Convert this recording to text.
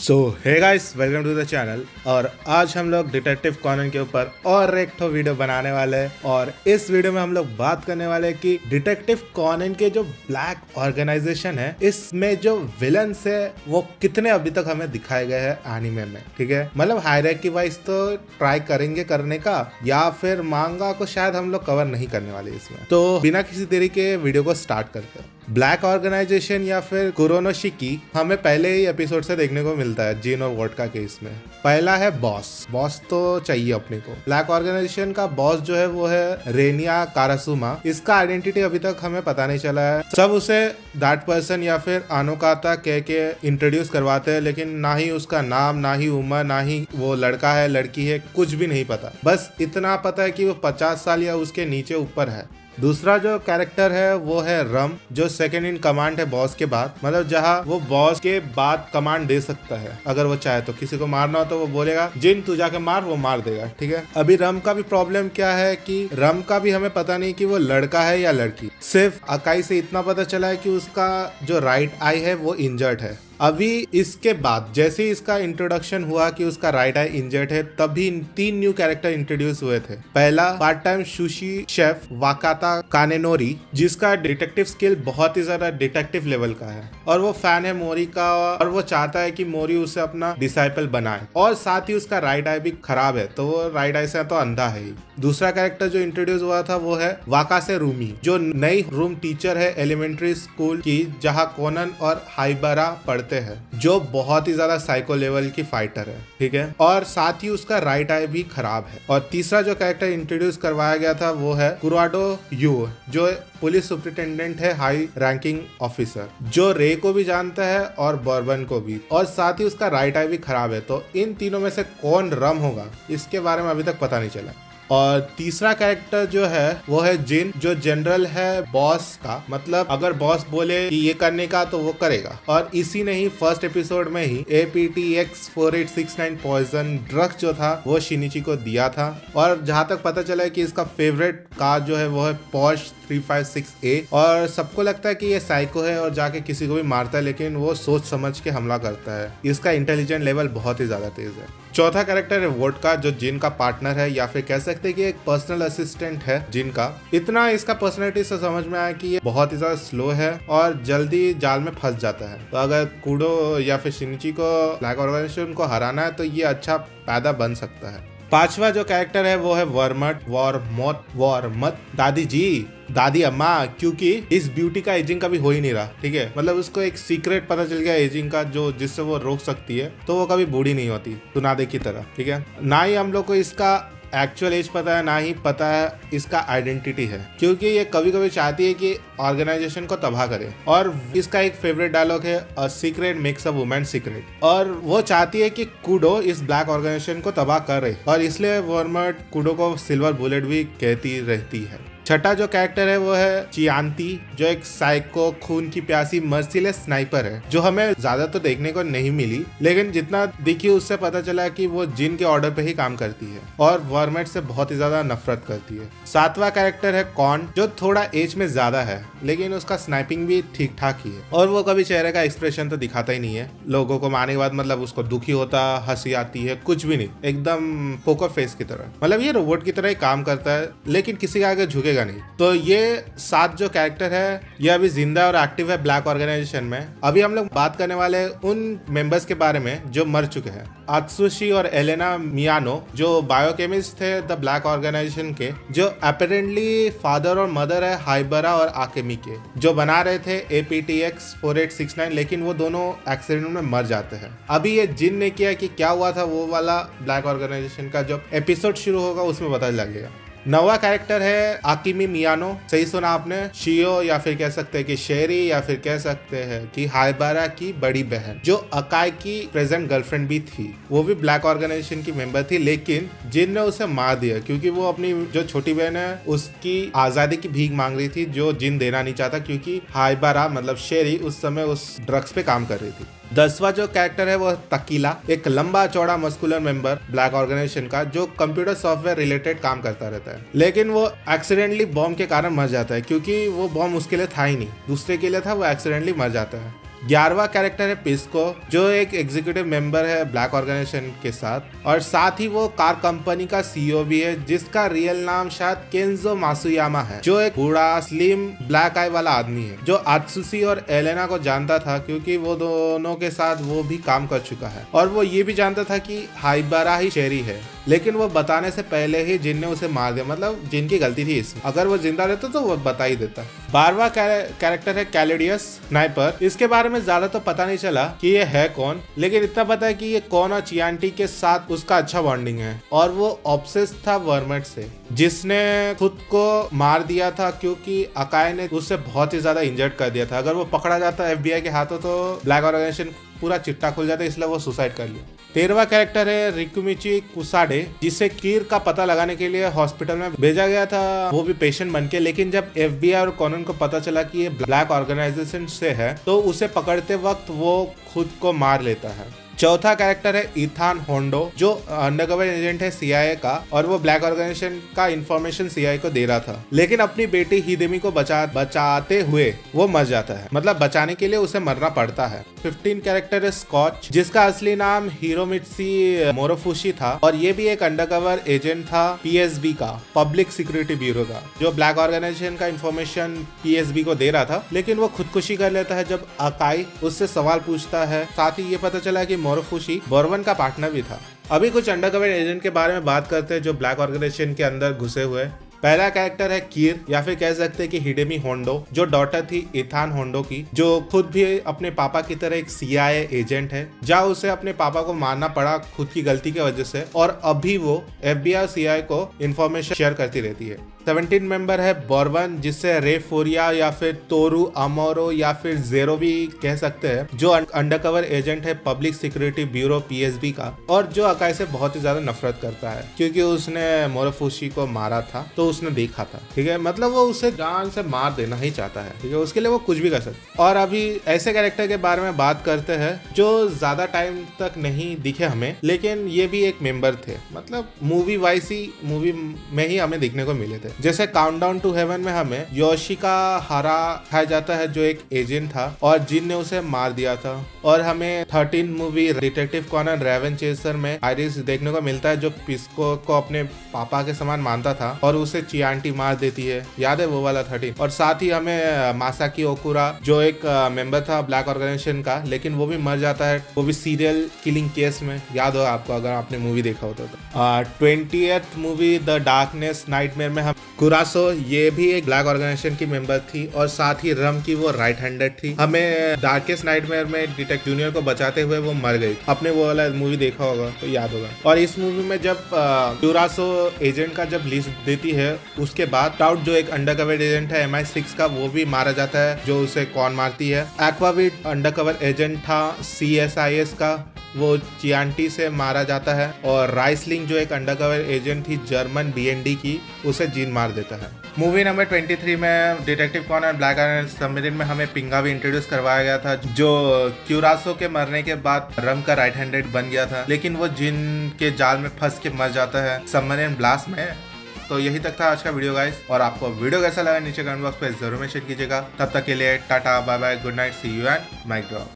So hey guys, welcome to the channel. और आज हम लोग डिटेक्टिव कॉनन के ऊपर और एक तो वीडियो बनाने वाले हैं। और इस वीडियो में हम लोग बात करने वाले हैं कि डिटेक्टिव कॉनन के जो ब्लैक ऑर्गेनाइजेशन है, इसमें जो विलन्स है वो कितने अभी तक हमें दिखाए गए हैं एनिमे में। ठीक है, मतलब हायरार्की वाइज तो ट्राई करेंगे करने का, या फिर मांगा को शायद हम लोग कवर नहीं करने वाले इसमें। तो बिना किसी देरी के वीडियो को स्टार्ट करते हैं। ब्लैक ऑर्गेनाइजेशन या फिर कुरोनोशिकी हमें पहले ही एपिसोड से देखने को मिलता है जिन और वोडका केस में। पहला है बॉस तो चाहिए अपने को। ब्लैक ऑर्गेनाइजेशन का बॉस जो है वो है रेनिया कारासुमा। इसका आइडेंटिटी अभी तक हमें पता नहीं चला है। सब उसे दैट पर्सन या फिर आनुकाता कह के इंट्रोड्यूस करवाते हैं, लेकिन ना ही उसका नाम, ना ही उम्र, ना ही वो लड़का है लड़की है, कुछ भी नहीं पता। बस इतना पता है कि वो 50 साल या उसके नीचे ऊपर है। दूसरा जो कैरेक्टर है वो है रम, जो सेकंड इन कमांड है बॉस के बाद। मतलब जहाँ वो बॉस के बाद कमांड दे सकता है अगर वो चाहे तो। किसी को मारना हो तो वो बोलेगा जिन तू जाके मार, वो मार देगा। ठीक है, अभी रम का भी प्रॉब्लम क्या है कि रम का भी हमें पता नहीं कि वो लड़का है या लड़की। सिर्फ अकाई से इतना पता चला है कि उसका जो राइट आई है वो इंजर्ड है। अभी इसके बाद जैसे ही इसका इंट्रोडक्शन हुआ कि उसका राइट आई इंजर्ड है, तभी 3 न्यू कैरेक्टर इंट्रोड्यूस हुए थे। पहला part time sushi chef Wakata Kanenori, जिसका डिटेक्टिव स्किल बहुत ही ज्यादा डिटेक्टिव लेवल का है और वो फैन है मोरी का, और वो चाहता है कि मोरी उसे अपना डिसाइपल बनाए। और साथ ही उसका राइट आई भी खराब है, तो वो राइट आई से तो अंधा है ही। दूसरा कैरेक्टर जो इंट्रोड्यूस हुआ था वो है वाकासे रूमी, जो नई रूम टीचर है एलिमेंट्री स्कूल की, जहाँ कोनन और हाइबरा पढ़ते है, जो बहुत ही ज्यादा साइको लेवल की फाइटर है। ठीक है, और साथ ही उसका राइट आई भी खराब है। और तीसरा जो कैरेक्टर इंट्रोड्यूस करवाया गया था वो है कुराडो यू, जो पुलिस सुपरिटेंडेंट है, हाई रैंकिंग ऑफिसर, जो रे को भी जानता है और बर्बन को भी, और साथ ही उसका राइट आई भी खराब है। तो इन तीनों में से कौन रम होगा, इसके बारे में अभी तक पता नहीं चला। और तीसरा कैरेक्टर जो है वो है जिन, जो जनरल है बॉस का। मतलब अगर बॉस बोले कि ये करने का तो वो करेगा। और इसी ने ही फर्स्ट एपिसोड में ही APTX4869 पॉइजन ड्रग जो था वो शिनिची को दिया था। और जहां तक पता चला है कि इसका फेवरेट कार जो है वो है पोर्श 356A। और सबको लगता है कि ये साइको है और जाके किसी को भी मारता है, लेकिन वो सोच समझ के हमला करता है। इसका इंटेलिजेंट लेवल बहुत ही ज्यादा तेज है। चौथा कैरेक्टर है वोडका, जो जिन का पार्टनर है, या फिर कह सकते हैं कि एक पर्सनल असिस्टेंट है जिन का। इतना इसका पर्सनैलिटी से समझ में आया कि ये बहुत ही ज्यादा स्लो है और जल्दी जाल में फंस जाता है। तो अगर कुडो या फिर शिनिची को ब्लैक ऑर्गेनाइजेशन को हराना है तो ये अच्छा पैदा बन सकता है। पांचवा जो कैरेक्टर है वो है वॉरमत दादी अम्मा, क्योंकि इस ब्यूटी का एजिंग का भी हो ही नहीं रहा। ठीक है, मतलब उसको एक सीक्रेट पता चल गया एजिंग का, जो जिससे वो रोक सकती है, तो वो कभी बूढ़ी नहीं होती सुनादे की तरह। ठीक है, ना ही हम लोग को इसका एक्चुअल एज पता है, ना ही पता है इसका आइडेंटिटी है, क्योंकि ये कभी कभी चाहती है कि ऑर्गेनाइजेशन को तबाह करे। और इसका एक फेवरेट डायलॉग है, a secret makes a woman secret. और वो चाहती है कि कुडो इस ब्लैक ऑर्गेनाइजेशन को तबाह करे, और इसलिए वर्मट कुडो को सिल्वर बुलेट भी कहती रहती है। छठा जो कैरेक्टर है वो है चियांती, जो एक साइको खून की प्यासी मर्सीलेस स्नाइपर है, जो हमें ज्यादा तो देखने को नहीं मिली, लेकिन जितना देखी उससे पता चला कि वो जिन के ऑर्डर पे ही काम करती है और वर्मेट से बहुत ही ज्यादा नफरत करती है। सातवां कैरेक्टर है कॉन, जो थोड़ा एज में ज्यादा है, लेकिन उसका स्नाइपिंग भी ठीक ठाक ही है। और वो कभी चेहरे का एक्सप्रेशन तो दिखाता ही नहीं है। लोगों को मारने के बाद मतलब उसको दुखी होता, हंसी आती है, कुछ भी नहीं, एकदम पोकर फेस की तरह। मतलब ये रोबोट की तरह ही काम करता है, लेकिन किसी के आगे झुकेगा नहीं। तो ये 7 जो कैरेक्टर है ये अभी जिंदा और एक्टिव है ब्लैक ऑर्गेनाइजेशन में। अभी हम लोग बात करने वाले उन मेंबर्स के बारे में जो मर चुके हैं। आत्सुशी और एलेना मियानो, जो बायोकेमिस्ट थे द ब्लैक ऑर्गेनाइजेशन के, जो अपेरेंटली फादर और मदर है हाइबरा और आकेमी के, जो बना रहे थे APTX4869, लेकिन वो दोनों एक्सीडेंट में मर जाते हैं। अभी ये जिन ने किया कि क्या हुआ था वो वाला ब्लैक ऑर्गेनाइजेशन का जब एपिसोड शुरू होगा उसमें पता लगेगा। 9वां कैरेक्टर है आकिमी मियानो, सही सुना आपने, शियो, या फिर कह सकते हैं कि शेरी, या फिर कह सकते हैं कि हाइबारा की बड़ी बहन, जो अकाई की प्रेजेंट गर्लफ्रेंड भी थी। वो भी ब्लैक ऑर्गेनाइजेशन की मेंबर थी, लेकिन जिन ने उसे मार दिया क्योंकि वो अपनी जो छोटी बहन है उसकी आजादी की भीख मांग रही थी, जो जिन देना नहीं चाहता, क्योंकि हाइबारा मतलब शेरी उस समय उस ड्रग्स पे काम कर रही थी। 10वां जो कैरेक्टर है वो तकीला, एक लंबा चौड़ा मस्कुलर मेंबर ब्लैक ऑर्गेनाइजेशन का, जो कंप्यूटर सॉफ्टवेयर रिलेटेड काम करता रहता है, लेकिन वो एक्सीडेंटली बॉम्ब के कारण मर जाता है, क्योंकि वो बॉम्ब उसके लिए था ही नहीं, दूसरे के लिए था, वो एक्सीडेंटली मर जाता है। 11वां कैरेक्टर है पिस्को, जो एक एग्जीक्यूटिव मेंबर है ब्लैक ऑर्गेनाइजेशन के साथ और साथ ही वो कार कंपनी का सीईओ भी है, जिसका रियल नाम शायद केंजो मासुयामा है, जो एक बूढ़ा स्लिम ब्लैक आई वाला आदमी है जो आत्सुशी और एलेना को जानता था क्योंकि वो दोनों के साथ वो भी काम कर चुका है और वो ये भी जानता था कि हाइबरा ही शेरी है, लेकिन वो बताने से पहले ही जिन ने उसे मार दिया, मतलब जिनकी गलती थी इसमें। अगर वो जिंदा रहता तो वो बता ही देता। 12वां कैरेक्टर है कैलेडियस स्नाइपर। इसके बारे में ज्यादा तो पता नहीं चला कि ये है कौन, लेकिन इतना पता है कि ये कौन और चियांटी के साथ उसका अच्छा बॉन्डिंग है और वो ऑब्सेस था वर्मेट से, जिसने खुद को मार दिया था क्योंकि अकाई ने उससे बहुत ही ज्यादा इंजर्ड कर दिया था। अगर वो पकड़ा जाता एफबीआई के हाथों तो ब्लैक ऑर्गेनाइजेशन पूरा चिट्टा खुल जाता, इसलिए वो सुसाइड कर लिया। 13वां कैरेक्टर है रिकुमिची कुसाडे, जिसे कीर का पता लगाने के लिए हॉस्पिटल में भेजा गया था, वो भी पेशेंट बनके। लेकिन जब एफबीआई और कॉनन को पता चला कि ये ब्लैक ऑर्गेनाइजेशन से है तो उसे पकड़ते वक्त वो खुद को मार लेता है। चौथा कैरेक्टर है इथान होंडो, जो अंडरकवर एजेंट है सीआईए का और वो ब्लैक ऑर्गेनाइजेशन का इंफॉर्मेशन सीआईए को दे रहा था, लेकिन अपनी बेटी हिदेमी को बचाते हुए वो मर जाता है, मतलब बचाने के लिए उसे मरना पड़ता है। 15 कैरेक्टर है स्कॉच, जिसका असली नाम हिरोमित्सी मोरोफुशी था और ये भी एक अंडरकवर एजेंट था पीएसबी का, पब्लिक सिक्योरिटी ब्यूरो का, जो ब्लैक ऑर्गेनाइजेशन का इंफॉर्मेशन पीएसबी को दे रहा था। लेकिन वो खुदकुशी कर लेता है जब अकाई उससे सवाल पूछता है। साथ ही ये पता चला कि मोरोफुशी बोर्बन का पार्टनर भी था। अभी कुछ अंडरकवर एजेंट के बारे में बात करते हैं जो ब्लैक ऑर्गेनाइजेशन के अंदर घुसे हुए। पहला कैरेक्टर है कीर, या फिर कह सकते हैं कि हिडेमी होंडो, जो डॉटर थी इथान होंडो की, जो खुद भी अपने पापा की तरह एक सीआईए एजेंट है, जहाँ उसे अपने पापा को मारना पड़ा खुद की गलती की वजह से, और अभी वो एफबीआई सीआईए को इंफॉर्मेशन शेयर करती रहती है। 17 मेंबर है बोर्बन, जिससे रेफोरिया या फिर तोरू अमोरो या फिर जेरो भी कह सकते हैं, जो अंडरकवर एजेंट है पब्लिक सिक्योरिटी ब्यूरो पीएसबी का और जो अकाई से बहुत ही ज्यादा नफरत करता है क्योंकि उसने मोरोफुशी को मारा था तो उसने देखा था, ठीक है, मतलब वो उसे जान से मार देना ही चाहता है, ठीक है, उसके लिए वो कुछ भी कर सकता। और अभी ऐसे कैरेक्टर के बारे में बात करते हैं जो ज्यादा टाइम तक नहीं दिखे हमें, लेकिन ये भी एक मेंबर थे, मतलब मूवी वाइज ही मूवी में ही हमें देखने को मिले थे। जैसे काउंटडाउन टू हेवन में हमें योशिका हारा खाया जाता है जो एक एजेंट था और जिन ने उसे मार दिया था, और हमें 13 movie detective Conan Raven chaser में आइरिस देखने को मिलता है जो पिस्को को अपने पापा के समान मानता था और उसे चियांटी मार देती है, याद है वो वाला 13। और साथ ही हमें मासाकी ओकुरा, जो एक मेंबर था ब्लैक ऑर्गेनाइजेशन का, लेकिन वो भी मर जाता है, वो भी सीरियल किलिंग केस में, याद हो आपको अगर आपने मूवी देखा होता तो। 20th movie the darkness nightmare में हम कुरासो, ये भी एक ब्लैक ऑर्गेनाइजेशन की मेंबर थी और साथ ही रम की वो राइट हैंडेड थी। हमें डार्केस्ट नाइटमेयर में डिटेक्टिव जूनियर को बचाते हुए वो मर गई, आपने वो वाला मूवी देखा होगा तो याद होगा। और इस मूवी में जब कुरासो एजेंट का जब लिस्ट देती है उसके बाद टाउट, जो एक अंडरकवर एजेंट है MI6 का, वो भी मारा जाता है, जो उसे कौन मारती है। एक्वाविट अंडरकवर एजेंट था CSIS का, वो चियांटी से मारा जाता है। और राइसलिंग, जो एक अंडरकवर एजेंट थी जर्मन BND की, उसे जीन मार देता है। मूवी नंबर 23 में detective Conan black iron submarine में हमें पिंगा भी इंट्रोड्यूस करवाया गया था, जो क्यूरासो के मरने के बाद रम का राइट हैंडेड बन गया था, लेकिन वो जिन के जाल में फंस के मर जाता है सबमरीन ब्लास्ट में। तो यही तक था आज का वीडियो गाइस, और आपको वीडियो कैसा लगा नीचे कमेंट बॉक्स पे जरूर मेंशन कीजिएगा। तब तक के लिए ta-ta bye bye, good night, see you and mic drop.